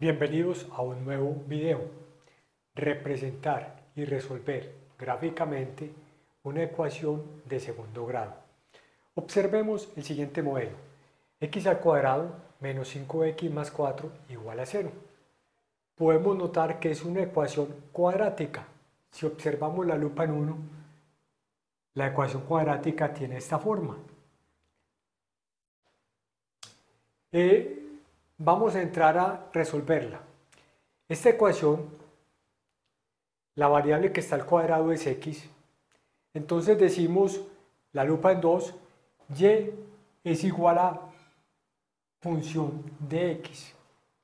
Bienvenidos a un nuevo video. Representar y resolver gráficamente una ecuación de segundo grado. Observemos el siguiente modelo. X al cuadrado menos 5x más 4 igual a 0. Podemos notar que es una ecuación cuadrática. Si observamos la lupa en 1, la ecuación cuadrática tiene esta forma. Vamos a entrar a resolverla. Esta ecuación, la variable que está al cuadrado es x. Entonces decimos la lupa en 2, y es igual a función de x.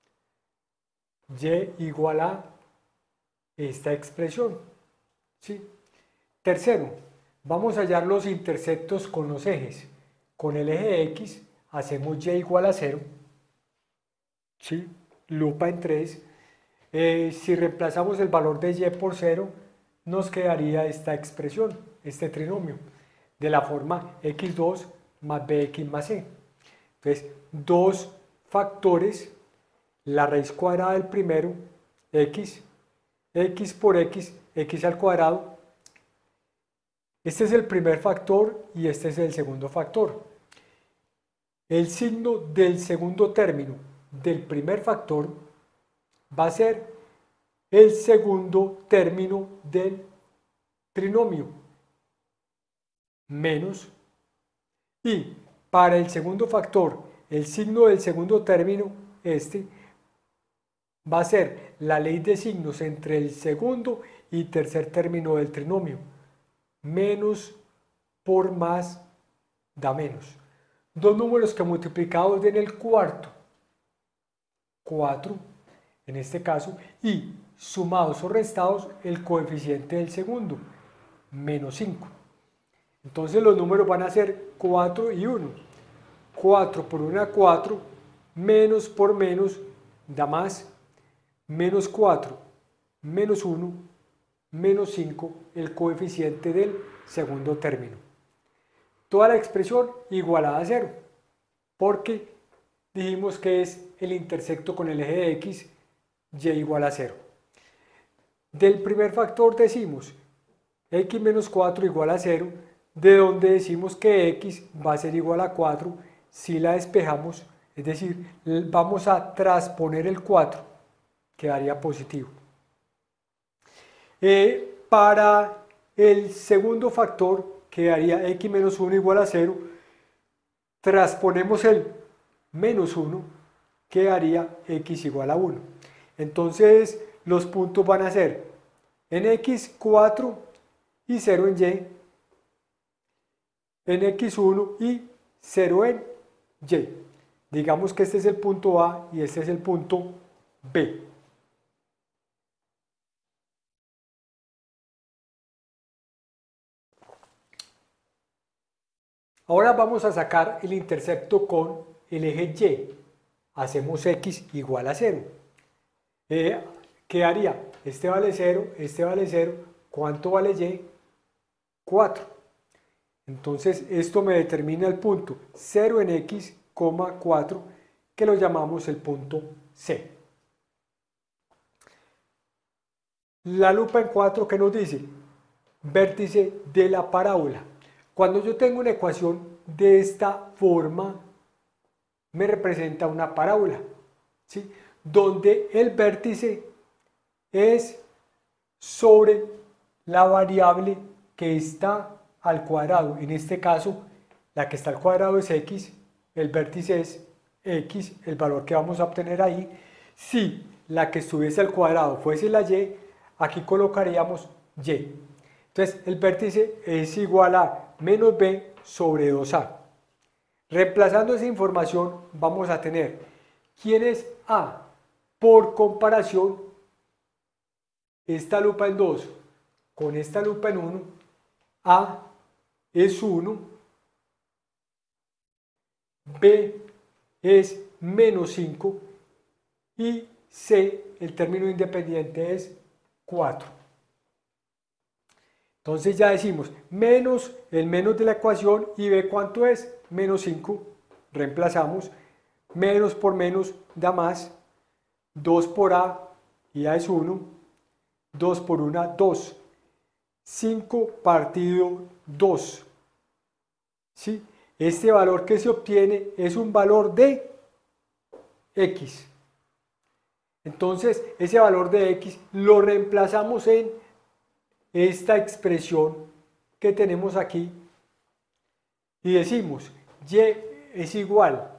Y igual a esta expresión. ¿Sí? Tercero, vamos a hallar los intersectos con los ejes. Con el eje x hacemos y igual a 0. ¿Sí? Lupa en 3. Si reemplazamos el valor de y por 0, nos quedaría esta expresión, este trinomio, de la forma x2 más bx más c. Entonces, dos factores, la raíz cuadrada del primero, x por x al cuadrado. Este es el primer factor y este es el segundo factor. El signo del segundo término del primer factor va a ser el segundo término del trinomio, menos, y para el segundo factor, el signo del segundo término, este, va a ser la ley de signos entre el segundo y tercer término del trinomio. Menos por más da menos. Dos números que multiplicados den el cuarto, 4 en este caso, y sumados o restados el coeficiente del segundo, menos 5. Entonces los números van a ser 4 y 1. 4 por 1 a 4, menos por menos da más, menos 4, menos 1, menos 5, el coeficiente del segundo término. Toda la expresión igualada a 0, porque dijimos que es el intersecto con el eje de x, y igual a 0. Del primer factor decimos x menos 4 igual a 0, de donde decimos que x va a ser igual a 4 si la despejamos, es decir, vamos a transponer el 4, quedaría positivo. Para el segundo factor quedaría x menos 1 igual a 0, transponemos el menos 1, quedaría x igual a 1. Entonces los puntos van a ser en x 4 y 0 en y, en x1 y 0 en y. Digamos que este es el punto A y este es el punto B. Ahora vamos a sacar el intersecto con el eje Y. Hacemos x igual a 0. ¿Qué haría? Este vale 0, este vale 0. ¿Cuánto vale y? 4. Entonces esto me determina el punto 0 en x, 4, que lo llamamos el punto C. La lupa en 4, ¿qué nos dice? Vértice de la parábola. Cuando yo tengo una ecuación de esta forma, me representa una parábola, ¿sí? Donde el vértice es sobre la variable que está al cuadrado. En este caso, la que está al cuadrado es x, el vértice es x, el valor que vamos a obtener ahí. Si la que estuviese al cuadrado fuese la y, aquí colocaríamos y. Entonces, el vértice es igual a menos b sobre 2a. Reemplazando esa información, vamos a tener quién es a. Por comparación, esta lupa en 2 con esta lupa en 1, a es 1, b es menos 5 y c, el término independiente, es 4. Entonces ya decimos menos el menos de la ecuación y b cuánto es, menos 5, reemplazamos, menos por menos da más, 2 por A, y A es 1, 2 por 1, 2. 5 partido 2. ¿Sí? Este valor que se obtiene es un valor de X. Entonces, ese valor de X lo reemplazamos en esta expresión que tenemos aquí y decimos Y es igual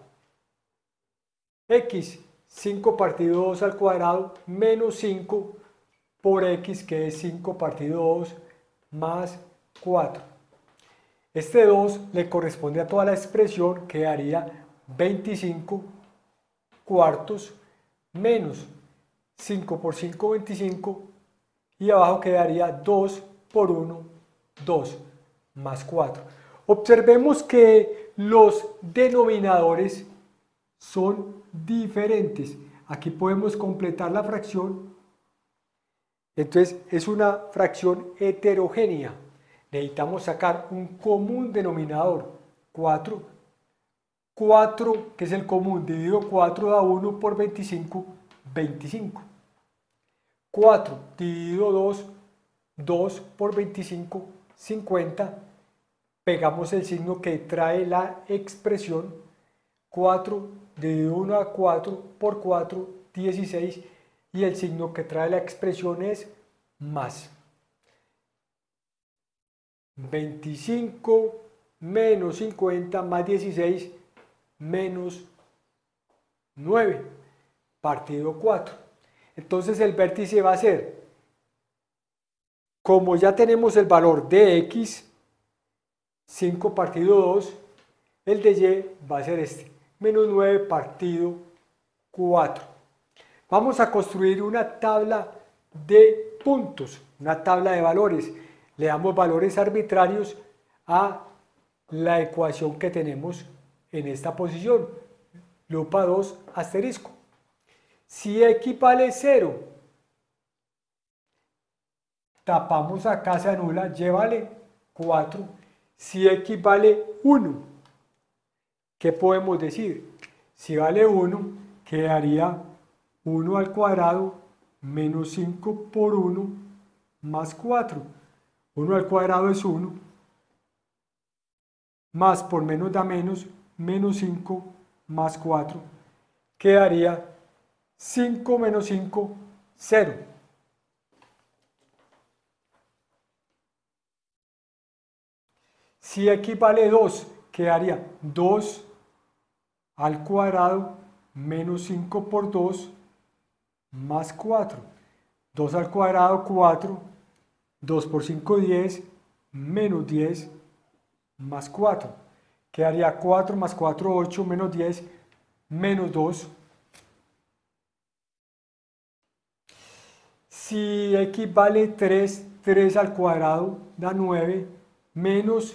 X 5 partido 2 al cuadrado menos 5 por X, que es 5 partido 2 más 4. Este 2 le corresponde a toda la expresión, que daría 25 cuartos menos 5 por 5, 25, y abajo quedaría 2 por 1, 2 más 4. Observemos que los denominadores son diferentes. Aquí podemos completar la fracción. Entonces es una fracción heterogénea. Necesitamos sacar un común denominador. 4, que es el común, dividido 4 da 1 por 25, 25. 4 dividido 2, 2 por 25, 50. Pegamos el signo que trae la expresión. 4 dividido 1 a 4 por 4, 16. Y el signo que trae la expresión es más. 25 menos 50 más 16 menos 9 partido 4. Entonces el vértice va a ser, como ya tenemos el valor de X, 5 partido 2, el de Y va a ser este, menos 9 partido 4. Vamos a construir una tabla de puntos, una tabla de valores. Le damos valores arbitrarios a la ecuación que tenemos en esta posición, lupa 2 asterisco. Si X vale 0, tapamos acá, se anula, Y vale 4. Si X vale 1, ¿qué podemos decir? Si vale 1, quedaría 1 al cuadrado menos 5 por 1 más 4. 1 al cuadrado es 1, más por menos da menos, menos 5 más 4. Quedaría 5 menos 5, 0. Si X vale 2, quedaría 2 al cuadrado menos 5 por 2 más 4. 2 al cuadrado, 4. 2 por 5, 10. Menos 10 más 4. Quedaría 4 más 4, 8, menos 10, menos 2. Si X vale 3, 3 al cuadrado da 9, menos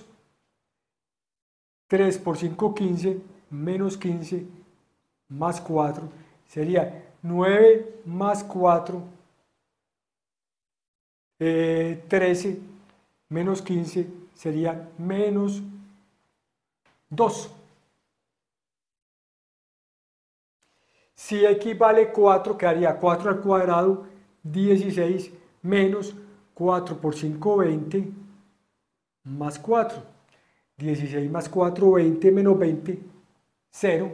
3 por 5, 15, menos 15, más 4. Sería 9 más 4, 13, menos 15, serían menos 2. Si X vale 4, quedaría 4 al cuadrado, 16, menos 4 por 5, 20, más 4. 16 más 4, 20, menos 20, 0.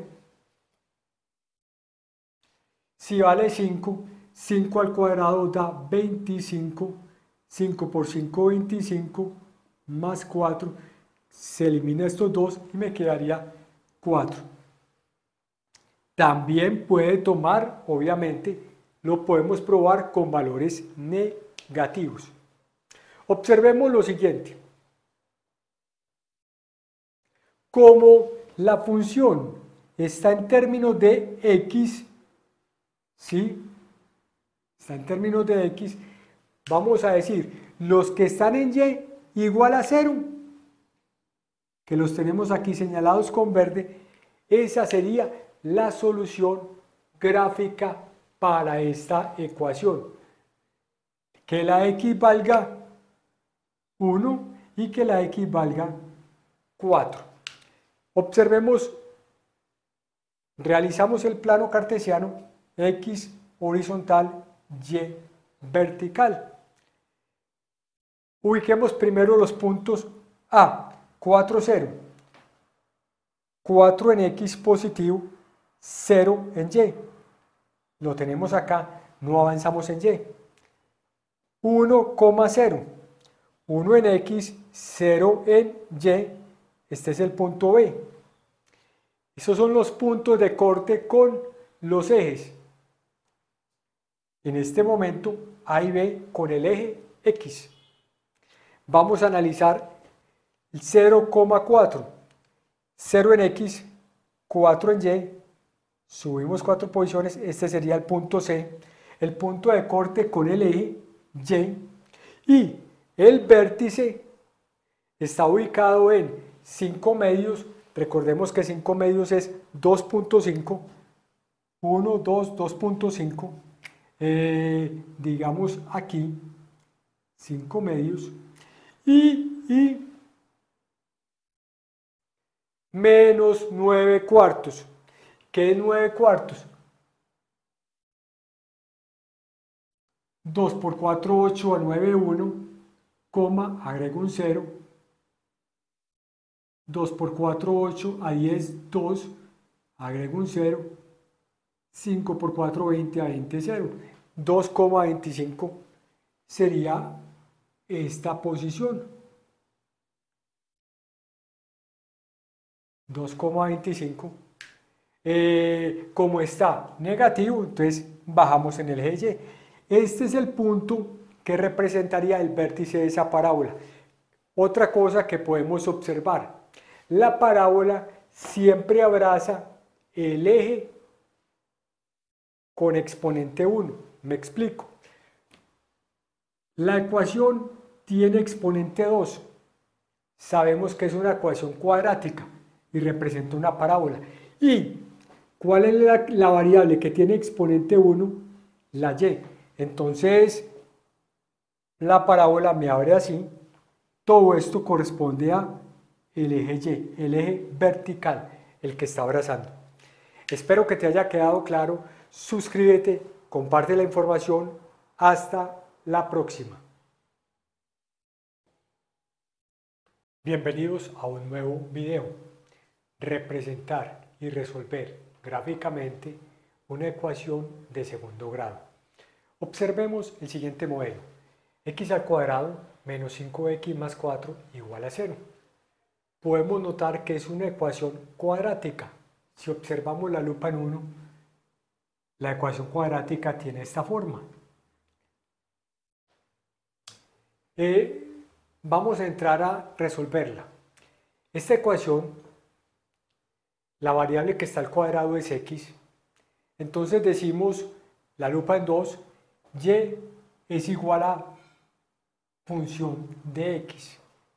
Si vale 5, 5 al cuadrado da 25, 5 por 5, 25, más 4, se elimina estos dos y me quedaría 4. También puede tomar, obviamente, lo podemos probar con valores negativos. Observemos lo siguiente. Como la función está en términos de X, ¿sí? Está en términos de X, vamos a decir, los que están en Y igual a 0, que los tenemos aquí señalados con verde, esa sería la solución gráfica para esta ecuación. Que la X valga 1 y que la X valga 4. Observemos, realizamos el plano cartesiano, X, horizontal, Y vertical. Ubiquemos primero los puntos A, 4, 0. 4 en X positivo, 0 en Y. Lo tenemos acá, no avanzamos en Y. 1, 0. 1 en X, 0 en Y. Este es el punto B. Esos son los puntos de corte con los ejes. En este momento, A y B con el eje X. Vamos a analizar el 0,4. 0 en X, 4 en Y. Subimos 4 posiciones. Este sería el punto C. El punto de corte con el eje Y. Y el vértice está ubicado en 5 medios. Recordemos que 5 medios es 2.5. 1, 2, 2.5. Digamos aquí 5 medios y menos 9 cuartos. ¿Qué es 9 cuartos? 2 por 4, 8 a 9, 1, coma, agrego un 0. 2 por 4, 8 a 10, 2, agrego un 0. 5 por 4, 20 a 20, 0. 2,25 sería esta posición. 2,25. Como está negativo, entonces bajamos en el eje Y. Este es el punto que representaría el vértice de esa parábola. Otra cosa que podemos observar, la parábola siempre abraza el eje con exponente 1. Me explico. La ecuación tiene exponente 2. Sabemos que es una ecuación cuadrática y representa una parábola. ¿Y cuál es la variable que tiene exponente 1? La Y. Entonces, la parábola me abre así. Todo esto corresponde a el eje Y, el eje vertical, el que está abrazando. Espero que te haya quedado claro. Suscríbete, comparte la información. Hasta la próxima. Bienvenidos a un nuevo video. Representar y resolver gráficamente una ecuación de segundo grado. Observemos el siguiente modelo. X al cuadrado menos 5x más 4 igual a 0. Podemos notar que es una ecuación cuadrática. Si observamos la lupa en 1, la ecuación cuadrática tiene esta forma. Vamos a entrar a resolverla. Esta ecuación, la variable que está al cuadrado es x. Entonces decimos la lupa en 2, y es igual a función de x.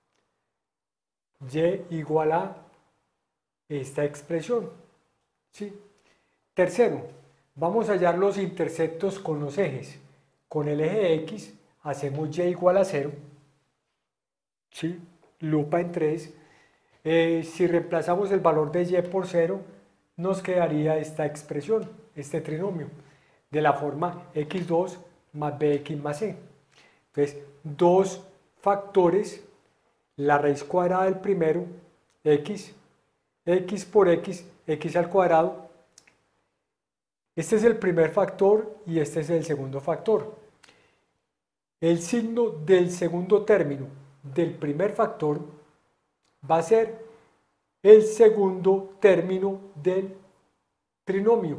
Y igual a esta expresión. ¿Sí? Tercero, vamos a hallar los interceptos con los ejes. Con el eje x hacemos y igual a 0. ¿Sí? Lupa en 3. Si reemplazamos el valor de y por 0, nos quedaría esta expresión, este trinomio, de la forma x2 más bx más c. Entonces, dos factores, la raíz cuadrada del primero, x por x, x al cuadrado. Este es el primer factor y este es el segundo factor. El signo del segundo término del primer factor va a ser el segundo término del trinomio,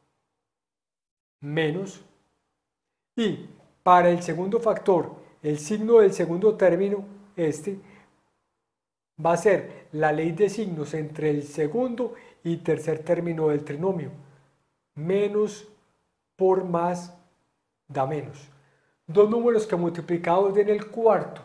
menos, y para el segundo factor, el signo del segundo término, este, va a ser la ley de signos entre el segundo y tercer término del trinomio. Menos por más da menos. Dos números que multiplicados den el cuarto,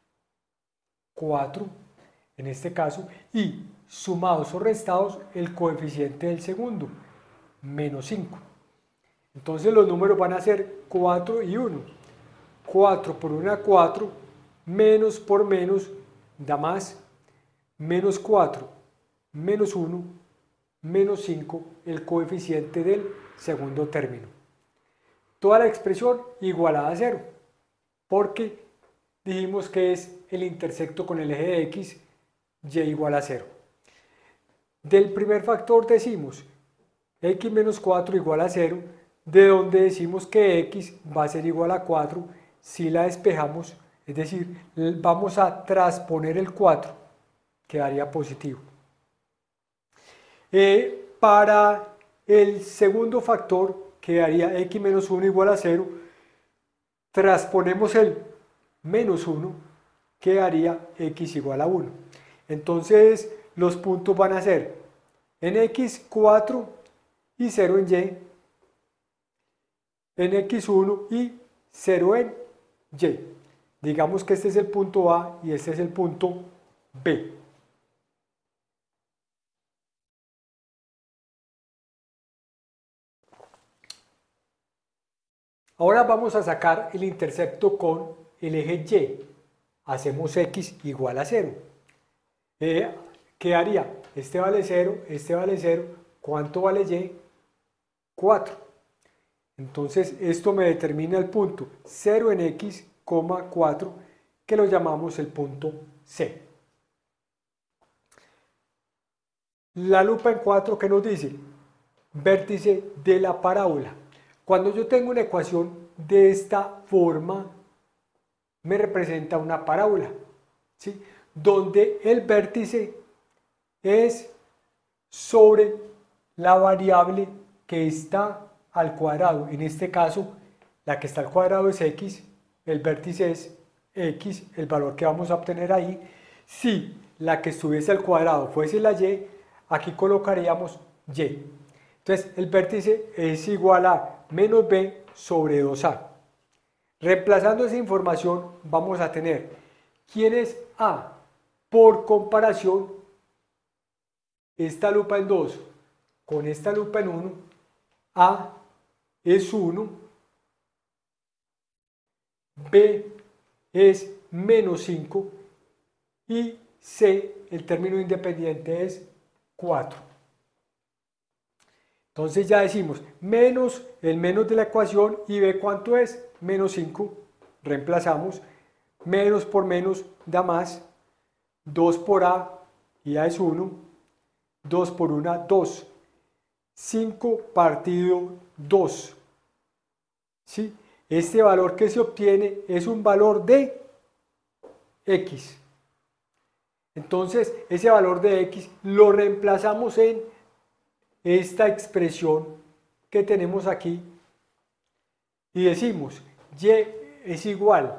4 en este caso, y sumados o restados el coeficiente del segundo, menos 5. Entonces los números van a ser 4 y 1. 4 por 1, 4, menos por menos da más, menos 4, menos 1, menos 5, el coeficiente del segundo término. toda la expresión igualada a 0, porque dijimos que es el intersecto con el eje de x, y igual a 0. Del primer factor decimos x menos 4 igual a 0, de donde decimos que x va a ser igual a 4 si la despejamos, es decir, vamos a transponer el 4, quedaría positivo. Para el segundo factor, quedaría x menos 1 igual a 0, transponemos el menos 1, quedaría x igual a 1. Entonces los puntos van a ser en x 4 y 0 en y, en x1 y 0 en y. Digamos que este es el punto A y este es el punto B. Ahora vamos a sacar el intersecto con el eje Y. Hacemos x igual a 0. ¿Qué haría? Este vale 0, este vale 0. ¿Cuánto vale y? 4. Entonces esto me determina el punto 0 en x, 4, que lo llamamos el punto C. La lupa en 4, ¿qué nos dice? Vértice de la parábola. Cuando yo tengo una ecuación de esta forma, me representa una parábola, ¿sí? Donde el vértice es sobre la variable que está al cuadrado. En este caso, la que está al cuadrado es x, el vértice es x, el valor que vamos a obtener ahí. Si la que estuviese al cuadrado fuese la y, aquí colocaríamos y. Entonces, el vértice es igual a menos b sobre 2a. Reemplazando esa información, vamos a tener quién es a. Por comparación, esta lupa en 2 con esta lupa en 1, a es 1, b es menos 5 y c, el término independiente, es 4. Entonces ya decimos menos el menos de la ecuación y b cuánto es, menos 5, reemplazamos, menos por menos da más, 2 por a y a es 1, 2 por 1, 2, 5 partido 2, ¿sí? Este valor que se obtiene es un valor de x. Entonces ese valor de x lo reemplazamos en esta expresión que tenemos aquí y decimos y es igual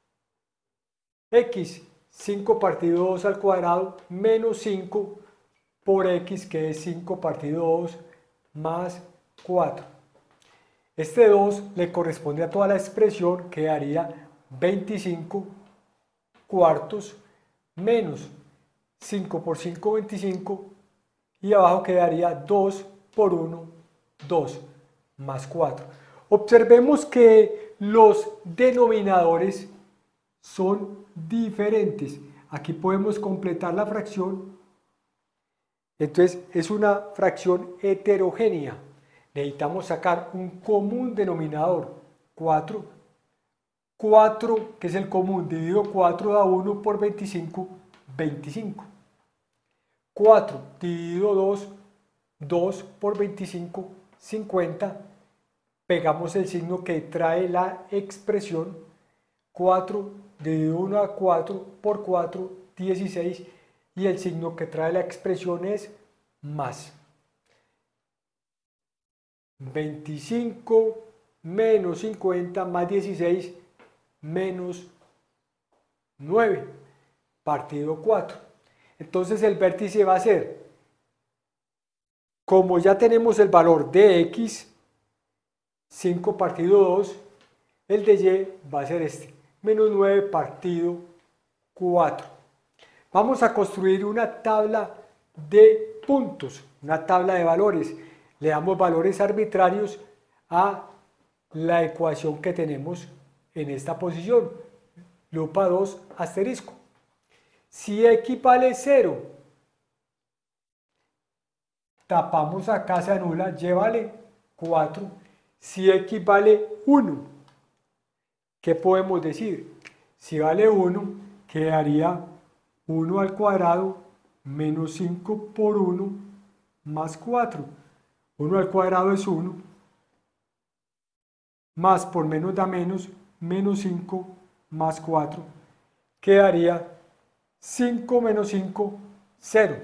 x 5 partido 2 al cuadrado menos 5 por x, que es 5 partido 2 más 4. Este 2 le corresponde a toda la expresión, que daría 25 cuartos menos 5 por 5, 25, y abajo quedaría 2 por 1, 2 más 4. Observemos que los denominadores son diferentes. Aquí podemos completar la fracción. Entonces es una fracción heterogénea. Necesitamos sacar un común denominador. 4. 4, que es el común, dividido 4 da 1 por 25, 25. 4 dividido 2, 2 por 25, 50. Pegamos el signo que trae la expresión. 4 dividido 1 a 4 por 4, 16. Y el signo que trae la expresión es más. 25 menos 50 más 16 menos 9 partido 4. Entonces el vértice va a ser, como ya tenemos el valor de x, 5 partido 2, el de y va a ser este, menos 9 partido 4. Vamos a construir una tabla de puntos, una tabla de valores. Le damos valores arbitrarios a la ecuación que tenemos en esta posición, lupa 2 asterisco. Si x vale 0, tapamos acá, se anula, y vale 4. Si x vale 1. ¿Qué podemos decir? Si vale 1, quedaría 1 al cuadrado menos 5 por 1 más 4. 1 al cuadrado es 1, más por menos da menos, menos 5 más 4. Quedaría 5 menos 5, 0.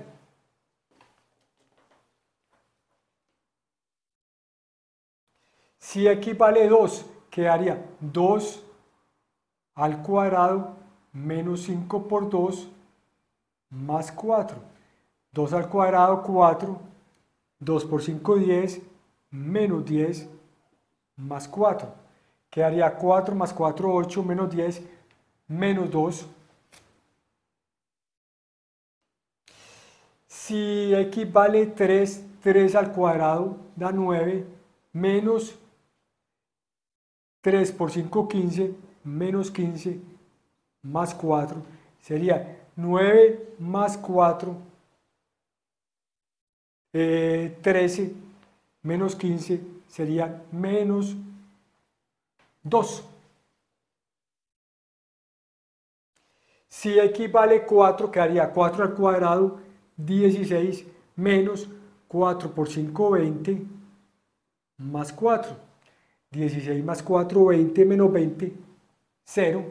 Si x vale 2, quedaría 2 al cuadrado menos 5 por 2 más 4. 2 al cuadrado, 4. 2 por 5, 10. Menos 10 más 4. Quedaría 4 más 4, 8, menos 10, menos 2. Si x vale 3, 3 al cuadrado da 9, menos 3 por 5, 15, menos 15, más 4, sería 9 más 4, 13, menos 15, sería menos 2. Si x vale 4, quedaría 4 al cuadrado, 16, menos 4 por 5, 20, más 4. 16 más 4, 20, menos 20, 0.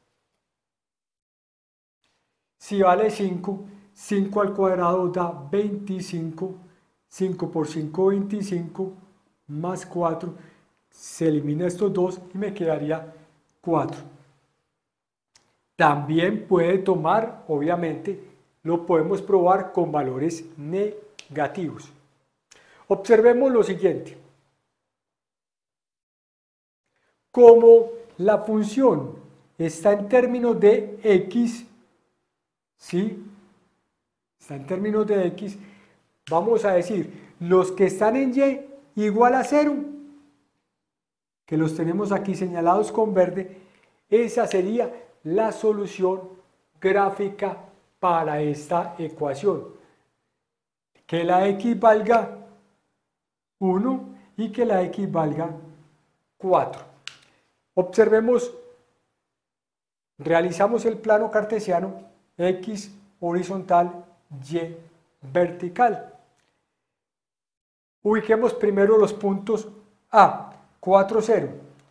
Si vale 5, 5 al cuadrado da 25, 5 por 5, 25, más 4, se elimina estos dos y me quedaría 4. También puede tomar, obviamente, lo podemos probar con valores negativos. Observemos lo siguiente. Como la función está en términos de x, ¿sí? Está en términos de x, vamos a decir, los que están en y igual a 0, que los tenemos aquí señalados con verde, esa sería la solución gráfica para esta ecuación. Que la x valga 1 y que la x valga 4. Observemos, realizamos el plano cartesiano, x horizontal, y vertical. Ubiquemos primero los puntos A, 4, 0.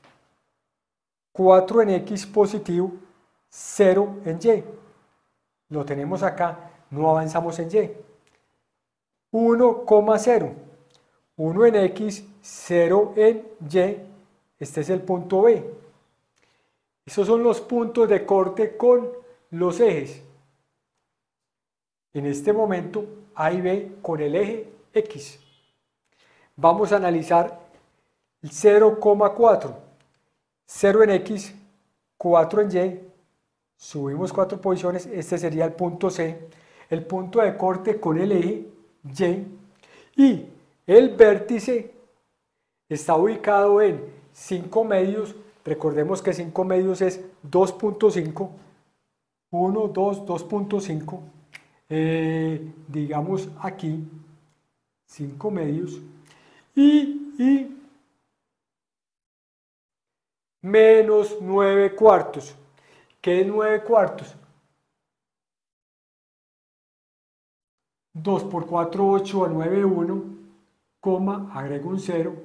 4 en x positivo, 0 en y. Lo tenemos acá, no avanzamos en y. 1, 0. 1 en x, 0 en y. Este es el punto B. Esos son los puntos de corte con los ejes. En este momento, A y B con el eje X. Vamos a analizar el 0,4. 0 en X, 4 en Y. Subimos 4 posiciones. Este sería el punto C. El punto de corte con el eje Y. Y el vértice está ubicado en 5 medios, recordemos que 5 medios es 2.5, 1, 2, 2.5, digamos aquí, 5 medios, y menos 9 cuartos. ¿Qué es 9 cuartos? 2 por 4, 8, a 9, 1, coma, agrego un 0,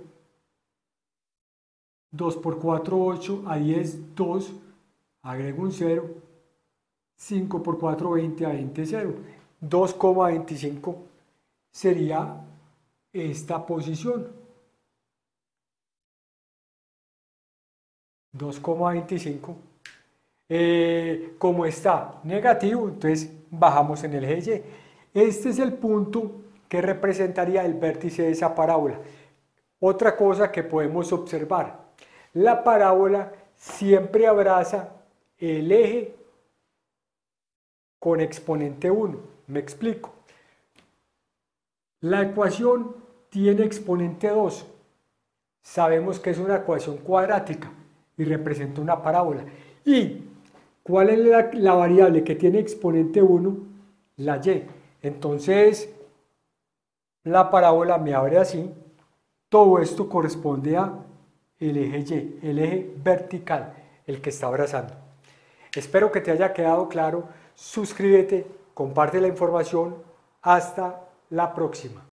2 por 4, 8, a 10, 2, agrego un 0, 5 por 4, 20, a 20, 0. 2,25 sería esta posición. 2,25. Como está negativo, entonces bajamos en el eje Y. Este es el punto que representaría el vértice de esa parábola. Otra cosa que podemos observar. La parábola siempre abraza el eje con exponente 1. Me explico. La ecuación tiene exponente 2. Sabemos que es una ecuación cuadrática y representa una parábola. ¿Y cuál es la variable que tiene exponente 1? La y. Entonces, la parábola me abre así. Todo esto corresponde a el eje Y, el eje vertical, el que está abrazando. Espero que te haya quedado claro. Suscríbete, comparte la información. Hasta la próxima.